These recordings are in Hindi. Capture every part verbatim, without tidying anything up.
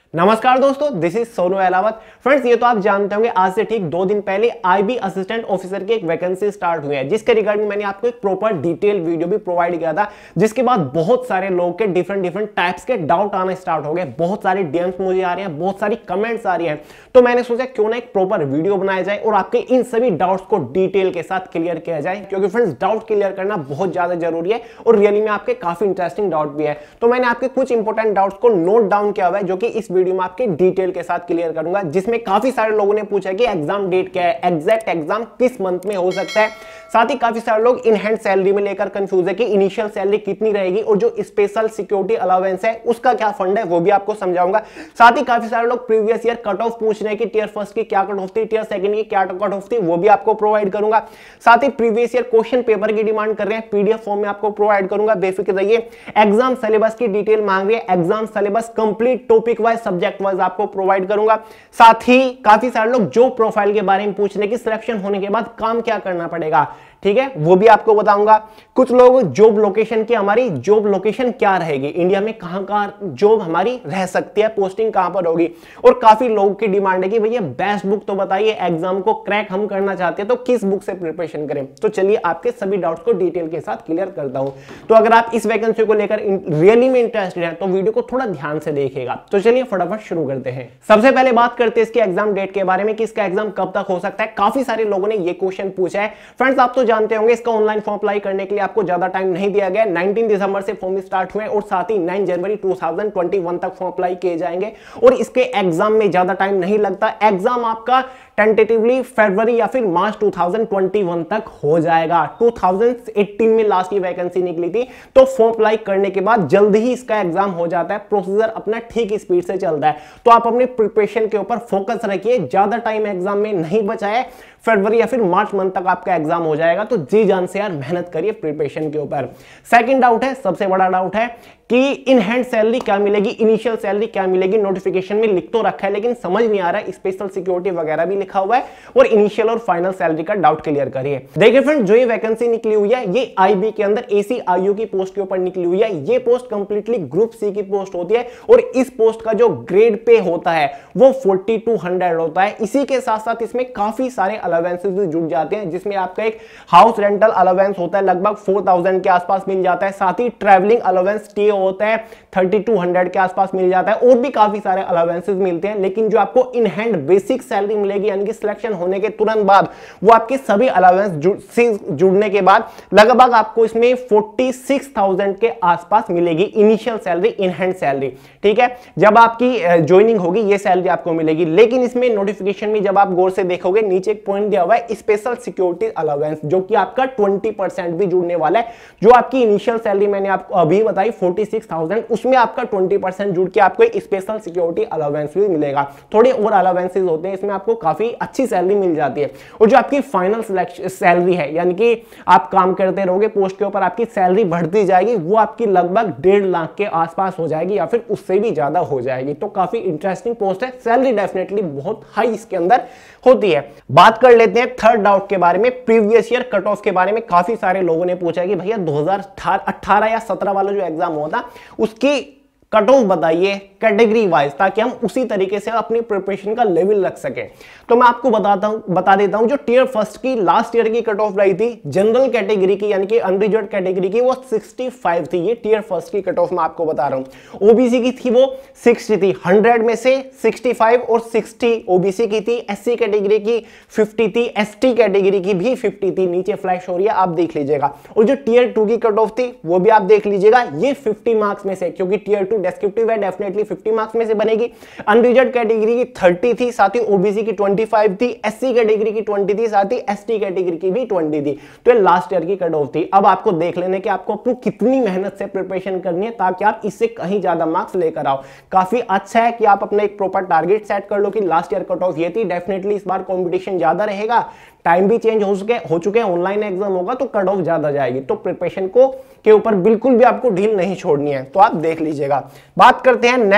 नमस्कार दोस्तों, this is Sonu Ahlawat. Friends, ये तो आप जानते होंगे आज से ठीक दो दिन पहले आईबी असिस्टेंट ऑफिसर की एक वैकेंसी स्टार्ट हुई है, जिसके रिगार्डिंग मैंने आपको एक प्रॉपर डिटेल वीडियो भी प्रोवाइड किया था, जिसके बाद बहुत सारे लोगों के डिफरेंट डिफरेंट टाइप्स के डाउट आना स्टार्ट हो गए। बहुत सारे डीएम्स मुझे आ रहे हैं, बहुत सारी कमेंट्स आ रही हैं, तो मैंने सोचा क्यों ना एक प्रॉपर वीडियो बनाया जाए और आपके इन सभी डाउट्स को डिटेल के साथ क्लियर किया जाए, क्योंकि फ्रेंड्स डाउट क्लियर करना बहुत ज्यादा जरूरी है और रियली में आपके काफी इंटरेस्टिंग डाउट भी है। तो मैंने आपके कुछ इंपॉर्टेंट डाउट्स को नोट डाउन किया हुआ है, जो कि इस वीडियो में आपके डिटेल के साथ क्लियर करूंगा। जिसमें काफी सारे लोगों ने पूछा कि एग्जाम डेट क्या है, एग्जैक्ट एग्जाम किस मंथ में हो सकता है। साथ ही काफी सारे लोग इन हैंड सैलरी में लेकर कंफ्यूज है कि इनिशियल सैलरी कितनी रहेगी और जो स्पेशल सिक्योरिटी अलाउंस है उसका क्या फंड है, वो भी आपको समझाऊंगा। साथ ही काफी सारे लोग प्रीवियस ईयर कट ऑफ पूछ रहे हैं कि टीयर फर्स्ट की क्या कट ऑफ थी, टीयर सेकंड की क्या कट ऑफ थी, वो भी आपको प्रोवाइड करूंगा। साथ ही प्रीवियस ईयर क्वेश्चन पेपर की डिमांड कर रहे हैं, पीडीएफ फॉर्म में आपको प्रोवाइड करूंगा, बेफिक्र रहिए। एग्जाम सिलेबस की डिटेल मांग रही है, exam syllabus complete topic wise subject wise आपको प्रोवाइड करूंगा। साथ ही काफी सारे लोग जॉब प्रोफाइल के बारे में पूछ रहे हैं कि सिलेक्शन होने के बाद काम क्या करना पड़ेगा, ठीक है, वो भी आपको बताऊंगा। कुछ लोग जॉब लोकेशन की, हमारी जॉब लोकेशन क्या रहेगी, इंडिया में कहां कहां जॉब हमारी रह सकती है, पोस्टिंग कहां पर होगी। और काफी लोगों की डिमांड है कि भैया बेस्ट बुक तो बताइए, एग्जाम को क्रैक हम करना चाहते हैं तो किस बुक से प्रिपरेशन करें। तो चलिए आपके सभी डाउट्स को डिटेल के साथ क्लियर करता हूं। तो अगर आप इस वैकेंसी को लेकर रियली में इंटरेस्टेड हैं तो वीडियो को थोड़ा ध्यान से देखिएगा। तो चलिए फटाफट शुरू करते हैं। सबसे पहले बात करते हैं इसके एग्जाम डेट के बारे में कि इसका एग्जाम कब तक हो सकता है। काफी सारे लोगों ने ये क्वेश्चन पूछा है। फ्रेंड्स, आप तो जानते होंगे इसका ऑनलाइन फॉर्म अप्लाई करने के लिए आपको ज्यादा टाइम नहीं दिया गया। उन्नीस दिसंबर से फॉर्म स्टार्ट हुए और साथ ही नौ जनवरी दो हज़ार इक्कीस तक फॉर्म अप्लाई किए जाएंगे और इसके एग्जाम में ज्यादा टाइम नहीं लगता। एग्जाम आपका टेंटेटिवली फरवरी या फिर मार्च दो हज़ार इक्कीस तक हो जाएगा। दो हज़ार अठारह में लास्ट की वैकेंसी निकली थी, तो फॉर्म अप्लाई करने के बाद जल्दी ही इसका एग्जाम हो जाता है। प्रोसीजर अपना ठीक स्पीड से चलता है, तो आप अपने प्रिपरेशन के ऊपर फोकस रखिए। ज्यादा टाइम एग्जाम में नहीं बचा है, फरवरी या फिर मार्च मंथ तक आपका एग्जाम हो जाएगा, तो जी जान से यार मेहनत करिए प्रिपरेशन के ऊपर। सेकंड डाउट है, सबसे बड़ा डाउट है कि इन हैंड सैलरी क्या मिलेगी, इनिशियल सैलरी क्या मिलेगी। नोटिफिकेशन में लिख तो रखा है लेकिन समझ नहीं आ रहा है, स्पेशल सिक्योरिटी वगैरह भी लिखा हुआ है और इनिशियल और फाइनल सैलरी का डाउट क्लियर करिए। देखिए फ्रेंड, जो ये वैकेंसी निकली हुई है ये आईबी के अंदर एसी आईयू की पोस्ट के ऊपर निकली हुई है। ये पोस्ट कंप्लीटली ग्रुप सी की पोस्ट होती है और इस पोस्ट का जो ग्रेड पे होता है वो फोर्टी टू हंड्रेड होता है। इसी के साथ साथ इसमें काफी सारे अलावेंसेस भी जुड़ जाते हैं, जिसमें आपका एक हाउस रेंटल अलावेंस होता है, लगभग फोर थाउजेंड के आसपास मिल जाता है। साथ ही ट्रैवलिंग अलावेंस टी होता है, थर्टी टू हंड्रेड के आसपास मिल जाता है और भी काफी सारे अलावेंसेस मिलते हैं। लेकिन जो आपको इन हैंड बेसिक सैलरी मिलेगी, यानी कि सिलेक्शन होने के तुरंत बाद, वो आपके सभी अलावेंस से जुड़ने के बाद लगभग आपको इसमें फोर्टी सिक्स थाउजेंड के आसपास मिलेगी initial salary, in hand salary, ठीक है। जब आपकी ज्वाइनिंग होगी ये सैलरी आपको मिलेगी। लेकिन इसमें नोटिफिकेशन में जब आप गौर से देखोगे, नीचे एक पॉइंट दिया हुआ है स्पेशल सिक्योरिटी अलावेंस, जो कि आपका ट्वेंटी परसेंट भी जुड़ने वाला है। जो आपकी इनिशियल सैलरी मैंने आपको अभी बताई फोर्टी सिक्स थाउजेंड, उसमें आपका ट्वेंटी परसेंट जुड़ के आपको एक स्पेशल सिक्योरिटी अलावेंस भी मिलेगा। थोड़े और अलावेंसेस होते हैं, इसमें आपको काफी अच्छी सैलरी मिल जाती है। और जो आपकी फाइनल सैलरी है, यानी कि आप काम करते रहोगे पोस्ट के ऊपर, आपकी सैलरी बढ़ती जाएगी, वो आपकी लगभग डेढ़ लाख के आसपास हो जाएगी या फिर उससे भी ज्यादा हो जाएगी। तो काफी इंटरेस्टिंग पोस्ट है, सैलरी डेफिनेटली बहुत हाई इसके अंदर होती है। बात कर लेते हैं थर्ड डाउट के बारे में, प्रीवियस ईयर कट ऑफ के बारे में। काफी सारे लोगों ने पूछा कि भैया दो हज़ार अठारह या सत्रह वाला जो एग्जाम हुआ था उसकी कट ऑफ बताइए कैटेगरी वाइज, ताकि हम उसी तरीके से अपनी प्रिपरेशन का लेवल रख सकें। तो मैं आपको बताता हूं बता देता हूं जो टीयर फर्स्ट की लास्ट ईयर की कट ऑफ रही थी जनरल कैटेगरी की, यानी कि अनरिजर्व कैटेगरी की, वो सिक्सटी फाइव थी। ये टीयर फर्स्ट की कट ऑफ मैं आपको बता रहा हूं। ओबीसी की थी वो सिक्सटी थी, हंड्रेड में से सिक्सटी फाइव और सिक्सटी ओबीसी की थी। एससी कैटेगरी की फिफ्टी थी, एसटी कैटेगरी की भी फिफ्टी थी। नीचे फ्लैश हो रही है, आप देख लीजिएगा। और जो टीयर टू की कट ऑफ थी वो भी आप देख लीजिएगा, ये फिफ्टी मार्क्स में से, क्योंकि टीयर टू डेस्क्रिप्टिव है, डेफिनेटली फिफ्टी मार्क्स में से बनेगी। अनरिजर्व कैटेगरी की थर्टी थी, साथ ही ओबीसी की ट्वेंटी फाइव थी, एससी कैटेगरी की ट्वेंटी थी, साथ ही एसटी कैटेगरी की भी ट्वेंटी थी। तो ये लास्ट ईयर की कट ऑफ थी। अब आपको देख लेने कि आपको अपनी कितनी मेहनत से प्रिपरेशन करनी है ताकि आप इससे कहीं ज्यादा मार्क्स लेकर आओ। काफी अच्छा है कि आप अपना एक प्रॉपर टारगेट सेट कर लो कि लास्ट ईयर कट ऑफ ये थी। डेफिनेटली इस बार कंपटीशन ज्यादा रहेगा, टाइम भी चेंज हो चुके हो चुके हैं, ऑनलाइन एग्जाम होगा तो कट ऑफ ज्यादा जाएगी। तो प्रिपरेशन को के ऊपर बिल्कुल भी आपको ढील नहीं छोड़नी है, तो आप देख लीजिएगा। बात करते हैं नेक्स्ट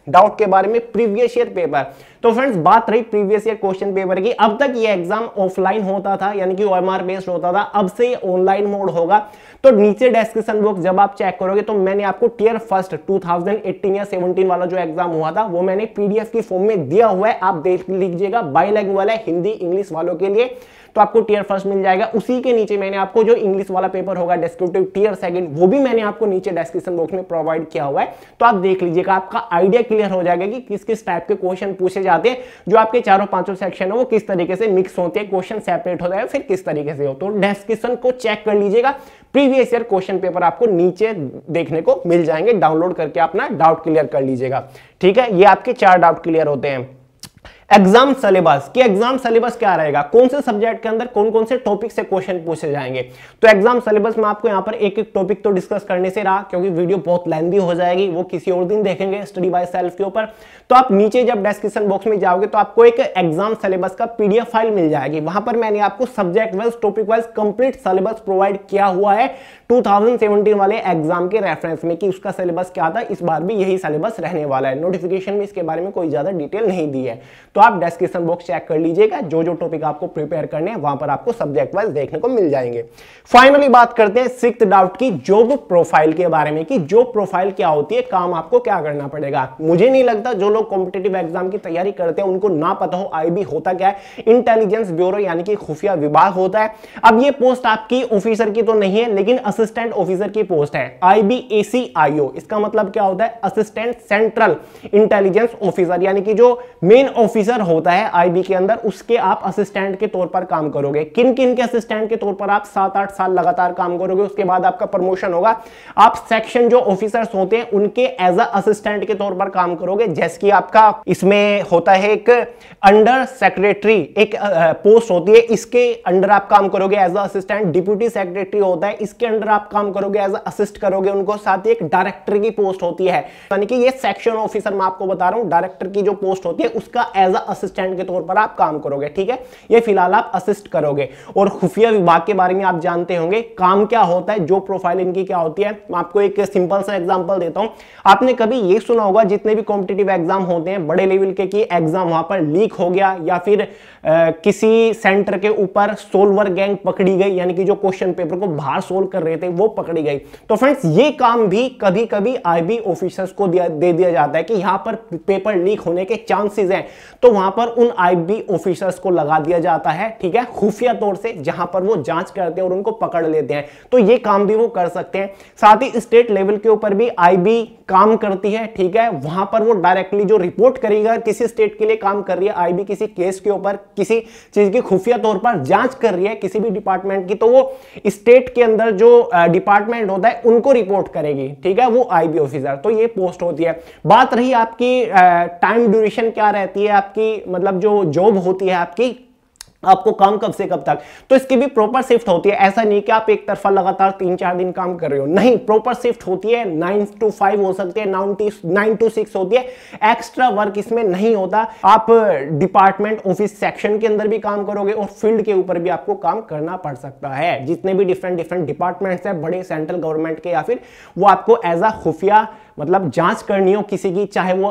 डाउट के बारे में, प्रीवियस ईयर पेपर। तो फ्रेंड्स बात रही प्रीवियस ईयर क्वेश्चन पेपर की, अब तक ये एग्जाम ऑफलाइन होता था यानी कि ओएमआर बेस्ड होता था, अब से ये ऑनलाइन मोड होगा। तो नीचे डिस्क्रिप्शन बॉक्स जब आप चेक करोगे तो मैंने आपको tier first two thousand eighteen या सेवनटीन वाला जो एग्जाम हुआ था वो मैंने पीडीएफ की फॉर्म में दिया हुआ है, आप देख लीजिएगा। बाईलैंग्वेज है, हिंदी इंग्लिश वालों के लिए, तो आपको टियर फर्स्ट मिल जाएगा। उसी के नीचे मैंने आपको जो इंग्लिश वाला पेपर होगा डिस्क्रिप्टिव टियर सेकंड, वो भी मैंने आपको नीचे डिस्क्रिप्शन बॉक्स में प्रोवाइड किया हुआ है, तो आप देख लीजिएगा। आपका आइडिया क्लियर हो जाएगा कि किस किस टाइप के क्वेश्चन पूछे जाते हैं, जो आपके चारों पांचों सेक्शन है वो किस तरीके से मिक्स होते हैं, क्वेश्चन सेपरेट होता है, फिर किस तरीके से हो। तो डिस्क्रिप्शन को चेक कर लीजिएगा, प्रीवियस ईयर क्वेश्चन पेपर आपको नीचे देखने को मिल जाएंगे, डाउनलोड करके अपना डाउट क्लियर कर लीजिएगा। ठीक है, ये आपके चार डाउट क्लियर होते हैं। एग्जाम सिलेबस कि एग्जाम सिलेबस क्या रहेगा, कौन से सब्जेक्ट के अंदर कौन कौन से टॉपिक से क्वेश्चन पूछे जाएंगे। तो एग्जाम सिलेबस में आपको यहां पर एक एक टॉपिक तो डिस्कस करने से रहा, क्योंकि वीडियो बहुत लेंथी हो जाएगी, वो किसी और दिन देखेंगे स्टडी बाय सेल्फ के ऊपर। तो आप नीचे जब डिस्क्रिप्शन बॉक्स में जाओगे तो आपको एक एग्जाम सिलेबस का पीडीएफ फाइल मिल जाएगी, वहां पर मैंने आपको subject wise topic wise complete syllabus provide किया हुआ है टू थाउजेंड सेवनटीन वाले एग्जाम के रेफरेंस में, कि उसका सिलेबस क्या था, इस बार भी यही सिलेबस रहने वाला है। नोटिफिकेशन में इसके बारे में कोई ज्यादा डिटेल नहीं दी है, तो आप डिस्क्रिप्शन बॉक्स चेक कर लीजिएगा, जो जो टॉपिक आपको प्रिपेयर करने हैं वहां पर आपको सब्जेक्ट वाइज देखने को मिल जाएंगे। फाइनली बात करते हैं सिक्स्थ डाउट की, जॉब प्रोफाइल के बारे में, कि जॉब प्रोफाइल क्या होती है, काम आपको क्या करना पड़ेगा। मुझे नहीं लगता जो लोग कॉम्पिटिटिव एग्जाम की तैयारी करते हैं उनको ना पता हो आईबी होता क्या है। इंटेलिजेंस ब्यूरो यानी कि खुफिया विभाग होता है। अब ये पोस्ट आपकी ऑफिसर की तो नहीं है, लेकिन असिस्टेंट ऑफिसर की पोस्ट है, आईबीएसीआईओ। इसका मतलब क्या होता है, असिस्टेंट सेंट्रल इंटेलिजेंस ऑफिसर, यानी कि जो मेन ऑफिसर होता है आईबी के अंदर, उसके आप असिस्टेंट के तौर पर काम करोगे। किन किन के असिस्टेंट के तौर पर आप सात आठ साल लगातार काम करोगे, उसके बाद आपका प्रमोशन होगा, आप सेक्शन जो ऑफिसर्स होते हैं उनके एज अ असिस्टेंट के तौर पर काम करोगे। जैसे कि आपका इसमें होता है एक अंडर सेक्रेटरी, एक पोस्ट होती है, इसके अंडर आप काम करोगे as a assistant. Deputy secretary होता है, इसके अंडर आप काम करोगे एज अ असिस्ट करोगे उनको। साथ ही एक डायरेक्टर की पोस्ट होती है, यानी कि ये सेक्शन ऑफिसर मैं आपको बता रहा हूं, डायरेक्टर की जो पोस्ट होती है उसका एज अ असिस्टेंट के तौर पर आप काम करोगे। ठीक है, ये फिलहाल आप असिस्ट करोगे। और खुफिया विभाग के बारे में आप जानते होंगे, काम क्या होता है, जो प्रोफाइल इनकी क्या होती है। मैं आपको एक सिंपल सा एग्जांपल देता हूं। आपने कभी ये सुना होगा, जितने भी कॉम्पिटिटिव एग्जाम होते हैं बड़े लेवल के, कि एग्जाम वहां पर लीक हो गया, या फिर आ, किसी सेंटर के ऊपर सोल्वर गैंग पकड़ी गई, यानी कि जो क्वेश्चन पेपर को बाहर सोल्व कर रहे थे वो पकड़ी गई। तो फ्रेंड्स ये काम भी कभी कभी आईबी ऑफिसर्स को दिया, दे दिया जाता है, कि यहां पर पेपर लीक होने के चांसेस हैं, तो वहां पर उन आईबी ऑफिसर्स को लगा दिया जाता है। ठीक है, खुफिया तौर से, जहां पर वो जांच करते हैं और उनको पकड़ लेते हैं। तो ये काम भी वो कर सकते हैं। साथ ही स्टेट लेवल के ऊपर भी आईबी काम करती है। ठीक है, वहां पर वो डायरेक्टली जो रिपोर्ट करेगा, किसी स्टेट के लिए काम कर रही है आईबी, किसी केस के ऊपर, किसी चीज की खुफिया तौर पर जांच कर रही है किसी भी डिपार्टमेंट की, तो वो स्टेट के अंदर जो डिपार्टमेंट होता है उनको रिपोर्ट करेगी। ठीक है, वो आईबी ऑफिसर, तो ये पोस्ट होती है। बात रही आपकी टाइम ड्यूरेशन क्या रहती है, आपकी मतलब जो जॉब होती है आपकी, आपको काम कब से कब तक, तो इसकी भी प्रॉपर शिफ्ट होती है। ऐसा नहीं कि आप एक तरफा लगातार तीन चार दिन काम कर रहे हो, नहीं, प्रॉपर शिफ्ट होती है। नाइन टू फाइव हो सकती है, नाइन टू सिक्स होती है, एक्स्ट्रा वर्क इसमें नहीं होता। आप डिपार्टमेंट ऑफिस सेक्शन के अंदर भी काम करोगे और फील्ड के ऊपर भी आपको काम करना पड़ सकता है। जितने भी डिफरेंट डिफरेंट डिपार्टमेंट्स हैं बड़े सेंट्रल गवर्नमेंट के, या फिर वो आपको एज अ खुफिया मतलब जांच करनी हो किसी की, चाहे वो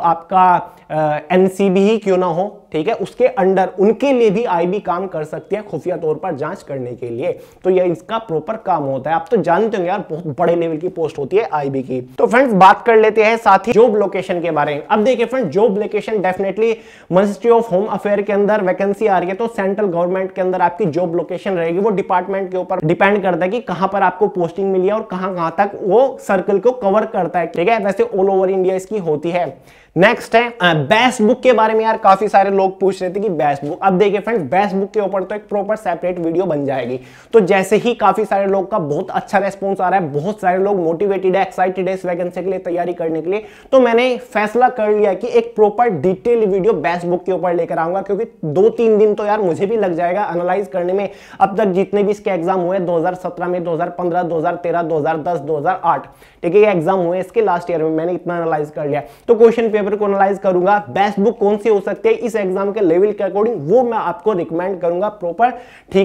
आपका एनसीबी ही क्यों ना हो, ठीक है, उसके अंडर उनके लिए भी आईबी काम कर सकती है खुफिया तौर पर जांच करने के लिए। तो ये इसका प्रॉपर काम होता है। आप तो जानते होंगे यार, बहुत बड़े लेवल की पोस्ट होती है आईबी की। तो फ्रेंड्स बात कर लेते हैं साथ ही जॉब लोकेशन के बारे में। अब देखिए friends, job location definitely ministry of home affair के अंदर वैकेंसी आ रही है, तो सेंट्रल गवर्नमेंट के अंदर आपकी जॉब लोकेशन रहेगी। वो डिपार्टमेंट के ऊपर डिपेंड करता है कि कहां पर आपको पोस्टिंग मिली है और कहां कहां तक वो सर्कल को कवर करता है। ठीक है, वैसे ऑल ओवर इंडिया इसकी होती है। नेक्स्ट है बेस्ट बुक के बारे में। यार काफी सारे लोग पूछ रहे थे कि बेस्ट बुक, अब देखिए फ्रेंड्स, बेस्ट बुक के ऊपर तो एक प्रॉपर सेपरेट वीडियो बन जाएगी। तो जैसे ही काफी सारे लोग का बहुत अच्छा रेस्पॉन्स आ रहा है, बहुत सारे लोग मोटिवेटेड है, एक्साइटेड है इस वैकेंसी के लिए तैयारी करने के लिए, तो मैंने फैसला कर लिया कि एक proper detail video best book के ऊपर लेकर आऊंगा, क्योंकि दो तीन दिन तो यार मुझे भी लग जाएगा एनालाइज करने में। अब तक जितने भी इसके एग्जाम हुए दो हज़ार सत्रह में, दो हज़ार पंद्रह, दो हज़ार तेरह, दो हज़ार दस, दो हज़ार आठ, ठीक है, ये एग्जाम हुए इसके लास्ट ईयर में, मैंने इतना एनालाइज कर लिया। तो क्वेश्चन पेपर को एनालाइज करूंगा, बेस्ट बुक कौन सी हो सकती है इस एग्जाम के लेवल के अकॉर्डिंग, वो मैं आपको रिकमेंड करूंगा प्रॉपर। ठीक है,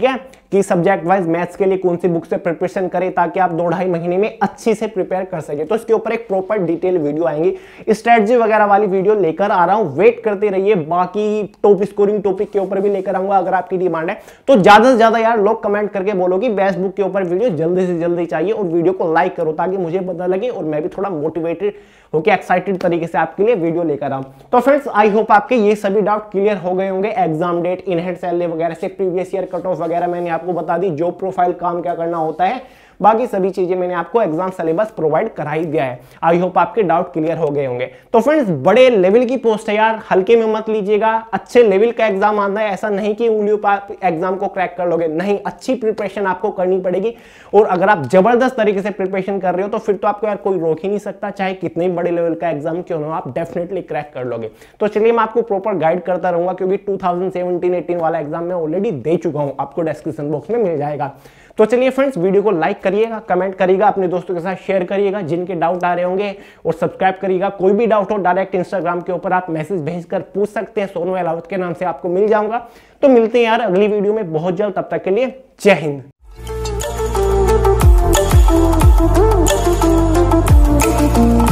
कि सब्जेक्ट वाइज मैथ्स के लिए कौन सी बुक से प्रिपरेशन करें ताकि आप दो ढाई महीने में अच्छी से प्रिपेयर कर सके। तो इसके ऊपर एक प्रॉपर डिटेल वीडियो आएंगी, स्ट्रेटजी वगैरह वाली वीडियो लेकर आ रहा हूं, वेट करते रहिए। बाकी टॉप स्कोरिंग टॉपिक के ऊपर भी लेकर आऊंगा अगर आपकी डिमांड है तो। ज्यादा से ज्यादा यार लोग कमेंट करके बोलो कि बेस्ट बुक के ऊपर वीडियो जल्दी से जल्दी चाहिए, और वीडियो को लाइक करो ताकि मुझे पता लगे और मैं भी थोड़ा मोटिवेटेड होकर एक्साइटेड तरीके से आपके लिए वीडियो लेकर आऊं। तो फ्रेंड्स आई होप आपके ये सभी डाउट क्लियर हो गए होंगे। एग्जाम डेट, इनहेड सैलरी वगैरह से, प्रीवियस ईयर कट ऑफ वगैरह मैंने आपको बता दी, जॉब प्रोफाइल, काम क्या करना होता है, बाकी सभी चीजें मैंने आपको एग्जाम सिलेबस प्रोवाइड करा ही दिया है। आई होप आपके डाउट क्लियर हो गए होंगे। तो फ्रेंड्स बड़े लेवल की पोस्ट है यार, हल्के में मत लीजिएगा। अच्छे लेवल का एग्जाम आता है, ऐसा नहीं कि उंगलियों पर आप एग्जाम को क्रैक कर लोगे, नहीं, अच्छी प्रिपरेशन आपको करनी पड़ेगी। और अगर आप जबरदस्त तरीके से प्रिपरेशन कर रहे हो तो फिर तो आपको यार कोई रोक ही नहीं सकता, चाहे कितने बड़े लेवल का एग्जाम क्यों ना हो, आप डेफिनेटली क्रैक कर लोगे। तो चलिए मैं आपको प्रॉपर गाइड करता रहूंगा, क्योंकि टू थाउजेंड सेवेंटीन एटीन वाला एग्जाम मैं ऑलरेडी दे चुका हूं, आपको डिस्क्रिप्शन बॉक्स में मिल जाएगा। तो चलिए फ्रेंड्स वीडियो को लाइक करिएगा, कमेंट करिएगा, अपने दोस्तों के साथ शेयर करिएगा जिनके डाउट आ रहे होंगे, और सब्सक्राइब करिएगा। कोई भी डाउट हो डायरेक्ट इंस्टाग्राम के ऊपर आप मैसेज भेजकर पूछ सकते हैं, सोनू एलावत के नाम से आपको मिल जाऊंगा। तो मिलते हैं यार अगली वीडियो में बहुत जल्द, तब तक के लिए जय हिंद।